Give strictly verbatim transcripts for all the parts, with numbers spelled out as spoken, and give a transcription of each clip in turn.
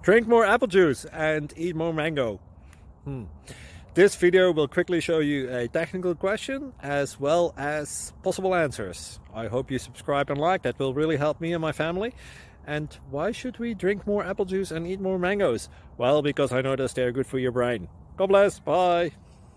Drink more apple juice and eat more mango. Hmm. This video will quickly show you a technical question as well as possible answers. I hope you subscribe and like, that will really help me and my family. And why should we drink more apple juice and eat more mangoes? Well, because I noticed they're good for your brain. God bless, bye!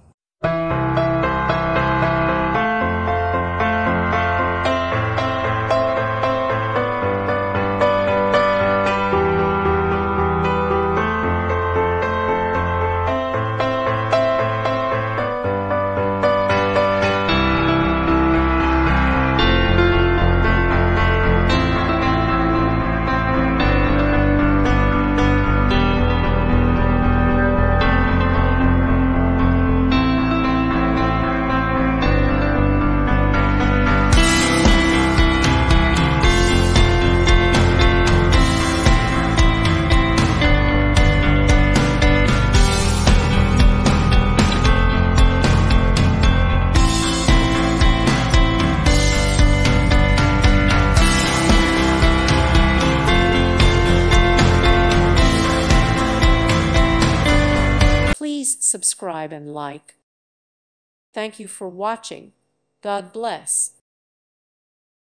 Please subscribe and like. Thank you for watching. God bless.